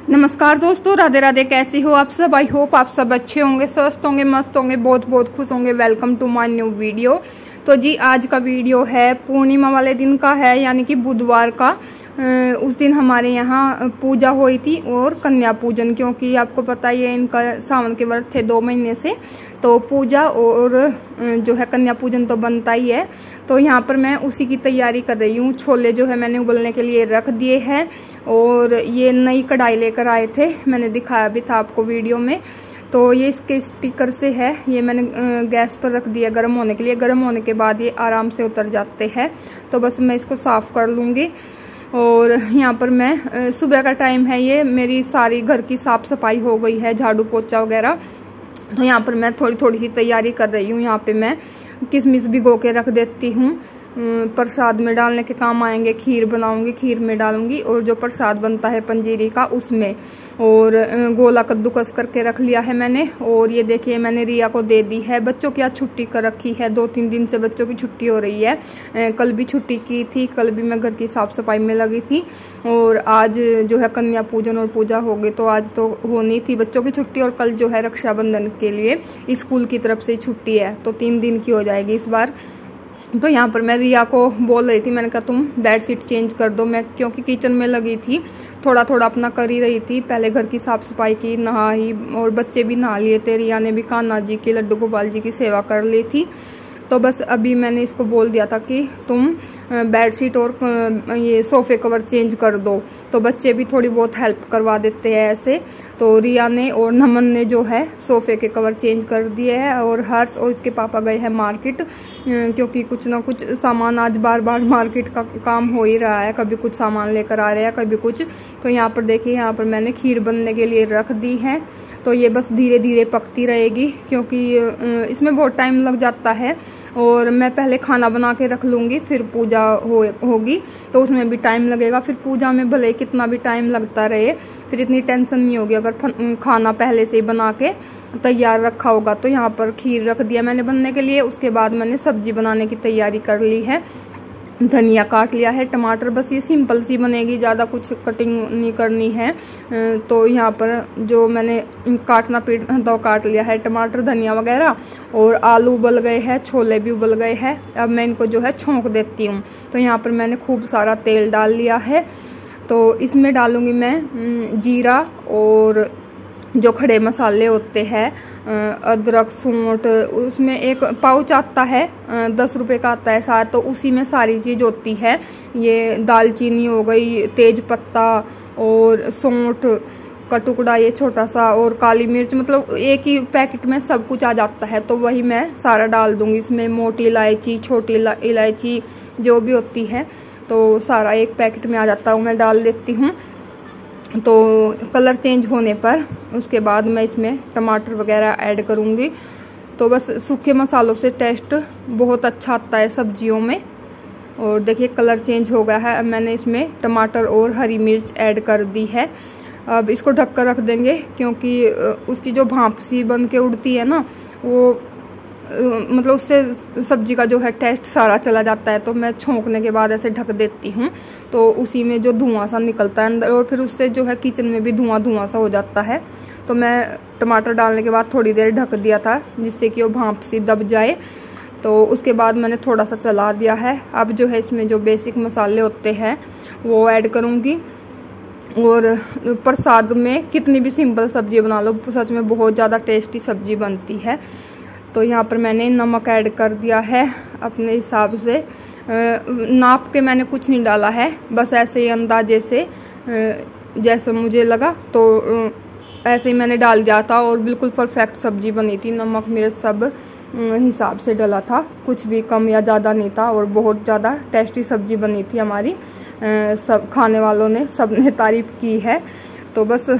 नमस्कार दोस्तों, राधे राधे। कैसी हो आप सब? आई होप आप सब अच्छे होंगे, स्वस्थ होंगे, मस्त होंगे, बहुत बहुत खुश होंगे। Welcome to my new video. तो जी आज का वीडियो है पूर्णिमा वाले दिन का है, यानी कि बुधवार का। उस दिन हमारे यहाँ पूजा हुई थी और कन्या पूजन, क्योंकि आपको पता ही है इनका सावन के व्रत थे 2 महीने से, तो पूजा और जो है कन्या पूजन तो बनता ही है। तो यहाँ पर मैं उसी की तैयारी कर रही हूँ। छोले जो है मैंने उबलने के लिए रख दिए हैं और ये नई कढ़ाई लेकर आए थे, मैंने दिखाया भी था आपको वीडियो में। तो ये इसके स्टिकर से है, ये मैंने गैस पर रख दिया गर्म होने के लिए। गर्म होने के बाद ये आराम से उतर जाते हैं। तो बस मैं इसको साफ़ कर लूँगी। और यहाँ पर मैं सुबह का टाइम है, ये मेरी सारी घर की साफ़ सफाई हो गई है, झाड़ू पोछा वगैरह। तो यहाँ पर मैं थोड़ी थोड़ी सी तैयारी कर रही हूँ। यहाँ पे मैं किशमिश भिगो के रख देती हूँ, प्रसाद में डालने के काम आएंगे। खीर बनाऊंगी, खीर में डालूंगी, और जो प्रसाद बनता है पंजीरी का उसमें। और गोला कद्दूकस करके रख लिया है मैंने। और ये देखिए मैंने रिया को दे दी है। बच्चों की आज छुट्टी कर रखी है, 2-3 दिन से बच्चों की छुट्टी हो रही है। कल भी छुट्टी की थी, कल भी मैं घर की साफ सफाई में लगी थी। और आज जो है कन्या पूजन और पूजा हो गई, तो आज तो होनी थी बच्चों की छुट्टी। और कल जो है रक्षाबंधन के लिए स्कूल की तरफ से छुट्टी है, तो 3 दिन की हो जाएगी इस बार। तो यहाँ पर मैं रिया को बोल रही थी, मैंने कहा तुम बेडशीट चेंज कर दो। मैं क्योंकि किचन में लगी थी, थोड़ा थोड़ा अपना कर ही रही थी। पहले घर की साफ सफाई की, नहाई, और बच्चे भी नहा लिए थे। रिया ने भी कान्हा जी की, लड्डू गोपाल जी की सेवा कर ली थी। तो बस अभी मैंने इसको बोल दिया था कि तुम बेडशीट और ये सोफ़े कवर चेंज कर दो। तो बच्चे भी थोड़ी बहुत हेल्प करवा देते हैं ऐसे। तो रिया ने और नमन ने जो है सोफ़े के कवर चेंज कर दिए हैं। और हर्ष और इसके पापा गए हैं मार्केट, क्योंकि कुछ ना कुछ सामान, आज बार बार मार्केट का काम हो ही रहा है। कभी कुछ सामान लेकर आ रहे हैं, कभी कुछ। तो यहाँ पर देखिए, यहाँ पर मैंने खीर बनने के लिए रख दी है। तो ये बस धीरे धीरे पकती रहेगी, क्योंकि इसमें बहुत टाइम लग जाता है। और मैं पहले खाना बना के रख लूँगी, फिर पूजा होगी, तो उसमें भी टाइम लगेगा। फिर पूजा में भले कितना भी टाइम लगता रहे, फिर इतनी टेंशन नहीं होगी अगर खाना पहले से ही बना के तैयार रखा होगा। तो यहाँ पर खीर रख दिया मैंने बनने के लिए। उसके बाद मैंने सब्जी बनाने की तैयारी कर ली है। धनिया काट लिया है, टमाटर, बस ये सिंपल सी बनेगी, ज़्यादा कुछ कटिंग नहीं करनी है। तो यहाँ पर जो मैंने काटना पीटना था वो काट लिया है, टमाटर, धनिया वगैरह। और आलू उबल गए हैं, छोले भी उबल गए हैं। अब मैं इनको जो है छोंक देती हूँ। तो यहाँ पर मैंने खूब सारा तेल डाल लिया है। तो इसमें डालूँगी मैं जीरा, और जो खड़े मसाले होते हैं, अदरक, सूंठ, उसमें एक पाउच आता है, 10 रुपए का आता है शायद। तो उसी में सारी चीज़ होती है। ये दालचीनी हो गई, तेज पत्ता और सूंठ का टुकड़ा, ये छोटा सा, और काली मिर्च, मतलब एक ही पैकेट में सब कुछ आ जाता है। तो वही मैं सारा डाल दूँगी इसमें। मोटी इलायची, छोटी इलायची जो भी होती है, तो सारा एक पैकेट में आ जाता है, मैं डाल देती हूँ। तो कलर चेंज होने पर उसके बाद मैं इसमें टमाटर वगैरह ऐड करूँगी। तो बस सूखे मसालों से टेस्ट बहुत अच्छा आता है सब्जियों में। और देखिए कलर चेंज हो गया है। अब मैंने इसमें टमाटर और हरी मिर्च ऐड कर दी है। अब इसको ढक कर रख देंगे, क्योंकि उसकी जो भाप सी बन के उड़ती है ना, वो मतलब उससे सब्जी का जो है टेस्ट सारा चला जाता है। तो मैं छोंकने के बाद ऐसे ढक देती हूँ, तो उसी में जो धुआं सा निकलता है अंदर, और फिर उससे जो है किचन में भी धुआं धुआं सा हो जाता है। तो मैं टमाटर डालने के बाद थोड़ी देर ढक दिया था, जिससे कि वो भाप सी दब जाए। तो उसके बाद मैंने थोड़ा सा चला दिया है। अब जो है इसमें जो बेसिक मसाले होते हैं वो ऐड करूँगी। और प्रसाद में कितनी भी सिंपल सब्जी बना लो, सच में बहुत ज़्यादा टेस्टी सब्जी बनती है। तो यहाँ पर मैंने नमक ऐड कर दिया है अपने हिसाब से। नाप के मैंने कुछ नहीं डाला है, बस ऐसे ही अंदाजे से जैसे मुझे लगा तो ऐसे ही मैंने डाल दिया था। और बिल्कुल परफेक्ट सब्जी बनी थी, नमक मिर्च सब हिसाब से डला था, कुछ भी कम या ज़्यादा नहीं था। और बहुत ज़्यादा टेस्टी सब्जी बनी थी हमारी। सब खाने वालों ने, सब ने तारीफ़ की है। तो बस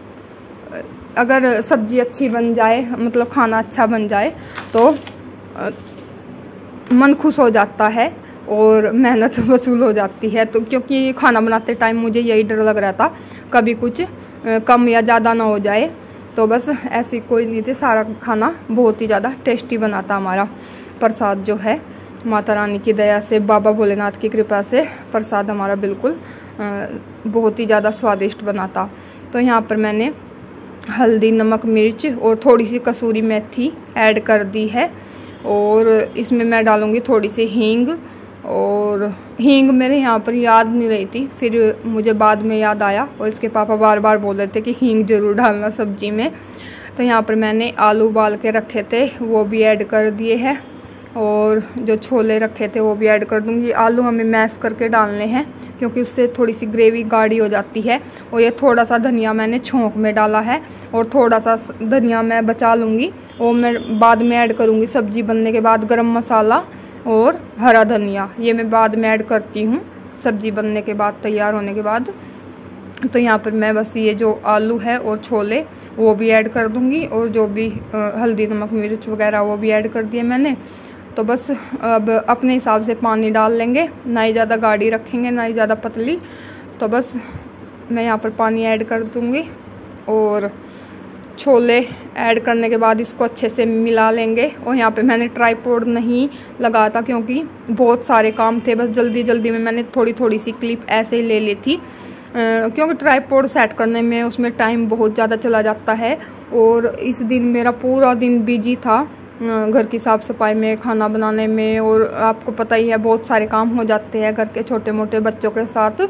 अगर सब्जी अच्छी बन जाए, मतलब खाना अच्छा बन जाए, तो मन खुश हो जाता है और मेहनत वसूल हो जाती है। तो क्योंकि खाना बनाते टाइम मुझे यही डर लग रहा था, कभी कुछ कम या ज़्यादा ना हो जाए। तो बस ऐसी कोई नहीं थी, सारा खाना बहुत ही ज़्यादा टेस्टी बना था हमारा। प्रसाद जो है माता रानी की दया से, बाबा भोलेनाथ की कृपा से प्रसाद हमारा बिल्कुल बहुत ही ज़्यादा स्वादिष्ट बना था। तो यहाँ पर मैंने हल्दी, नमक, मिर्च और थोड़ी सी कसूरी मेथी ऐड कर दी है। और इसमें मैं डालूँगी थोड़ी सी हींग। और हींग मेरे यहाँ पर याद नहीं रही थी, फिर मुझे बाद में याद आया और इसके पापा बार बार बोल रहे थे कि हींग ज़रूर डालना सब्जी में। तो यहाँ पर मैंने आलू उबाल के रखे थे वो भी ऐड कर दिए हैं और जो छोले रखे थे वो भी ऐड कर दूँगी। आलू हमें मैश करके डालने हैं क्योंकि उससे थोड़ी सी ग्रेवी गाढ़ी हो जाती है। और ये थोड़ा सा धनिया मैंने छोंक में डाला है और थोड़ा सा धनिया मैं बचा लूँगी, वो मैं बाद में ऐड करूँगी सब्ज़ी बनने के बाद। गरम मसाला और हरा धनिया ये मैं बाद में ऐड करती हूँ सब्ज़ी बनने के बाद, तैयार होने के बाद। तो यहाँ पर मैं बस ये जो आलू है और छोले वो भी ऐड कर दूँगी और जो भी हल्दी, नमक, मिर्च वगैरह वो भी ऐड कर दिए मैंने। तो बस अब अपने हिसाब से पानी डाल लेंगे, ना ही ज़्यादा गाढ़ी रखेंगे ना ही ज़्यादा पतली। तो बस मैं यहाँ पर पानी ऐड कर दूँगी और छोले ऐड करने के बाद इसको अच्छे से मिला लेंगे। और यहाँ पे मैंने ट्राइपॉड नहीं लगाया था क्योंकि बहुत सारे काम थे, बस जल्दी जल्दी में मैंने थोड़ी थोड़ी सी क्लिप ऐसे ही ले ली थी क्योंकि ट्राइपॉड सेट करने में उसमें टाइम बहुत ज़्यादा चला जाता है। और इस दिन मेरा पूरा दिन बिजी था घर की साफ़ सफाई में, खाना बनाने में, और आपको पता ही है बहुत सारे काम हो जाते हैं घर के छोटे मोटे बच्चों के साथ।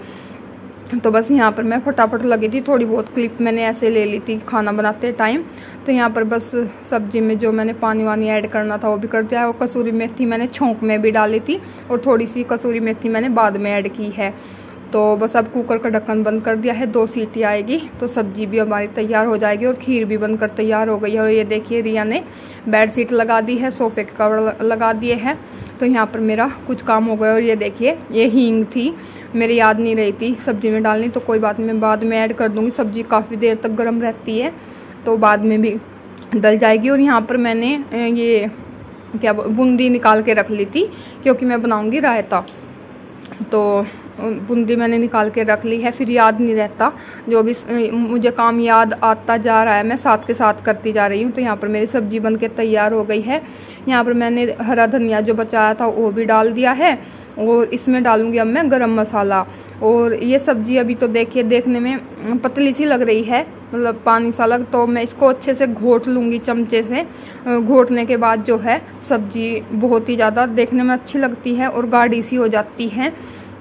तो बस यहाँ पर मैं फटाफट लगी थी, थोड़ी बहुत क्लिप मैंने ऐसे ले ली थी खाना बनाते टाइम। तो यहाँ पर बस सब्जी में जो मैंने पानी वानी ऐड करना था वो भी कर दिया। और कसूरी मेथी मैंने छोंक में भी डाली थी और थोड़ी सी कसूरी मेथी मैंने बाद में ऐड की है। तो बस अब कुकर का ढक्कन बंद कर दिया है, 2 सीटी आएगी तो सब्जी भी हमारी तैयार हो जाएगी और खीर भी बनकर तैयार हो गई है। और ये देखिए रिया ने बेड शीट लगा दी है, सोफ़े के कवर लगा दिए हैं। तो यहाँ पर मेरा कुछ काम हो गया। और ये देखिए ये हींग थी, मेरी याद नहीं रही थी सब्जी में डालनी, तो कोई बात नहीं, मैं बाद में ऐड कर दूँगी। सब्जी काफ़ी देर तक गर्म रहती है तो बाद में भी डल जाएगी। और यहाँ पर मैंने ये क्या बूंदी निकाल के रख ली थी क्योंकि मैं बनाऊँगी रायता। तो बूंदी मैंने निकाल के रख ली है, फिर याद नहीं रहता, जो भी मुझे काम याद आता जा रहा है मैं साथ के साथ करती जा रही हूँ। तो यहाँ पर मेरी सब्जी बन के तैयार हो गई है। यहाँ पर मैंने हरा धनिया जो बचाया था वो भी डाल दिया है और इसमें डालूँगी अब मैं गरम मसाला। और ये सब्ज़ी अभी तो देखिए देखने में पतली सी लग रही है, मतलब पानी सा लग, तो मैं इसको अच्छे से घोट लूँगी चमचे से। घोटने के बाद जो है सब्ज़ी बहुत ही ज़्यादा देखने में अच्छी लगती है और गाढ़ी सी हो जाती है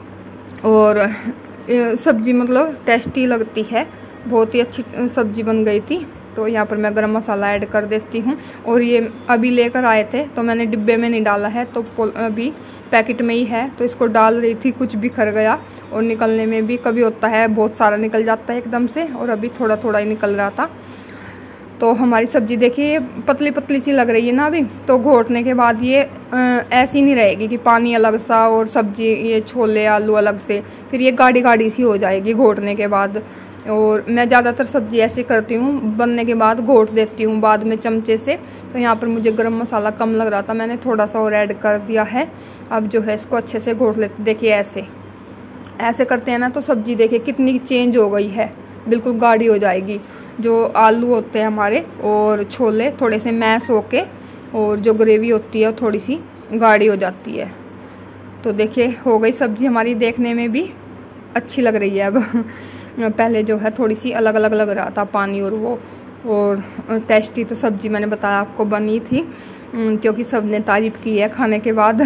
और सब्ज़ी मतलब टेस्टी लगती है। बहुत ही अच्छी सब्ज़ी बन गई थी। तो यहाँ पर मैं गरम मसाला ऐड कर देती हूँ। और ये अभी लेकर आए थे तो मैंने डिब्बे में नहीं डाला है, तो अभी पैकेट में ही है, तो इसको डाल रही थी, कुछ बिखर गया। और निकलने में भी कभी होता है बहुत सारा निकल जाता है एकदम से, और अभी थोड़ा थोड़ा ही निकल रहा था। तो हमारी सब्ज़ी देखिए पतली पतली सी लग रही है ना अभी, तो घोटने के बाद ये ऐसी नहीं रहेगी कि पानी अलग सा और सब्ज़ी ये छोले आलू अलग से, फिर ये गाढ़ी गाढ़ी सी हो जाएगी घोटने के बाद। और मैं ज़्यादातर सब्ज़ी ऐसे करती हूँ, बनने के बाद घोट देती हूँ बाद में चमचे से। तो यहाँ पर मुझे गरम मसाला कम लग रहा था, मैंने थोड़ा सा और ऐड कर दिया है। अब जो है इसको अच्छे से घोट लेते, देखिए ऐसे ऐसे करते हैं ना तो सब्ज़ी देखिए कितनी चेंज हो गई है, बिल्कुल गाढ़ी हो जाएगी। जो आलू होते हैं हमारे और छोले थोड़े से मैश होके, और जो ग्रेवी होती है थोड़ी सी गाढ़ी हो जाती है। तो देखिए हो गई सब्ज़ी हमारी, देखने में भी अच्छी लग रही है अब। पहले जो है थोड़ी सी अलग अलग लग रहा था पानी और वो, और टेस्टी तो सब्ज़ी मैंने बताया आपको बनी थी क्योंकि सब ने तारीफ़ की है खाने के बाद।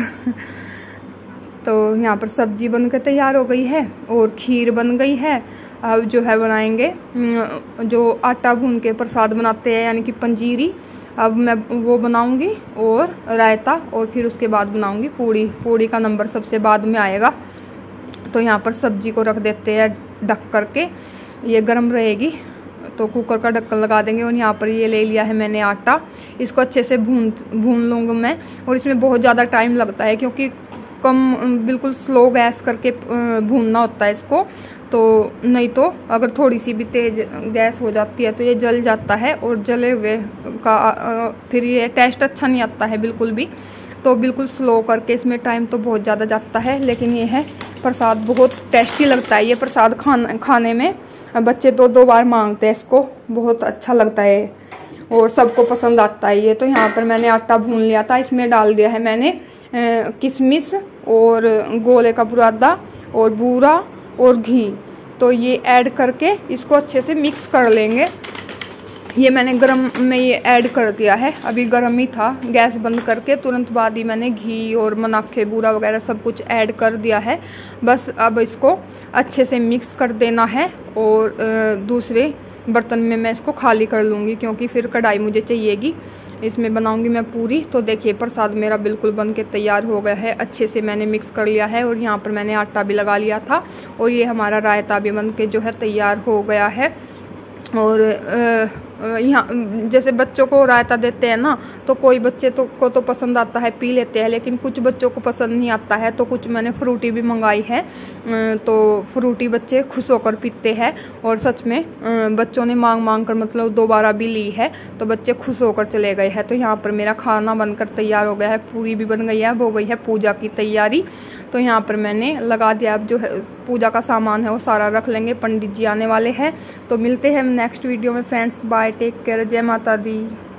तो यहाँ पर सब्ज़ी बनकर तैयार हो गई है और खीर बन गई है। अब जो है बनाएंगे जो आटा भून के प्रसाद बनाते हैं यानी कि पंजीरी, अब मैं वो बनाऊंगी और रायता, और फिर उसके बाद बनाऊंगी पूड़ी। पूड़ी का नंबर सबसे बाद में आएगा। तो यहाँ पर सब्जी को रख देते हैं ढक करके, ये गर्म रहेगी तो कुकर का ढक्कन लगा देंगे। और यहाँ पर ये ले लिया है मैंने आटा, इसको अच्छे से भून लूँगी मैं। और इसमें बहुत ज़्यादा टाइम लगता है क्योंकि बिल्कुल स्लो गैस करके भूनना होता है इसको, तो नहीं तो अगर थोड़ी सी भी तेज़ गैस हो जाती है तो ये जल जाता है, और जले हुए का फिर ये टेस्ट अच्छा नहीं आता है बिल्कुल भी। तो बिल्कुल स्लो करके, इसमें टाइम तो बहुत ज़्यादा जाता है, लेकिन ये है प्रसाद बहुत टेस्टी लगता है। ये प्रसाद खाने में बच्चे 2-2 बार मांगते हैं इसको, बहुत अच्छा लगता है और सबको पसंद आता है ये। तो यहाँ पर मैंने आटा भून लिया था, इसमें डाल दिया है मैंने किशमिश और गोले का बुरादा और बूरा और घी। तो ये ऐड करके इसको अच्छे से मिक्स कर लेंगे। ये मैंने गरम में ये ऐड कर दिया है, अभी गरम ही था। गैस बंद करके तुरंत बाद ही मैंने घी और मनाखे बूरा वगैरह सब कुछ ऐड कर दिया है। बस अब इसको अच्छे से मिक्स कर देना है और दूसरे बर्तन में मैं इसको खाली कर लूँगी, क्योंकि फिर कढ़ाई मुझे चाहिएगी। इसमें बनाऊंगी मैं पूरी। तो देखिए प्रसाद मेरा बिल्कुल बन के तैयार हो गया है, अच्छे से मैंने मिक्स कर लिया है और यहाँ पर मैंने आटा भी लगा लिया था। और ये हमारा रायता भी बन के जो है तैयार हो गया है। और यहाँ जैसे बच्चों को रायता देते हैं ना, तो कोई बच्चे को तो पसंद आता है, पी लेते हैं, लेकिन कुछ बच्चों को पसंद नहीं आता है। तो कुछ मैंने फ्रूटी भी मंगाई है, तो फ्रूटी बच्चे खुश होकर पीते हैं। और सच में बच्चों ने मांग कर मतलब दोबारा भी ली है, तो बच्चे खुश होकर चले गए हैं। तो यहाँ पर मेरा खाना बनकर तैयार हो गया है, पूरी भी बन गई है, हो गई है पूजा की तैयारी। तो यहाँ पर मैंने लगा दिया। अब जो है पूजा का सामान है वो सारा रख लेंगे, पंडित जी आने वाले हैं। तो मिलते हैं नेक्स्ट वीडियो में फ्रेंड्स। बाय, टेक केयर, जय माता दी।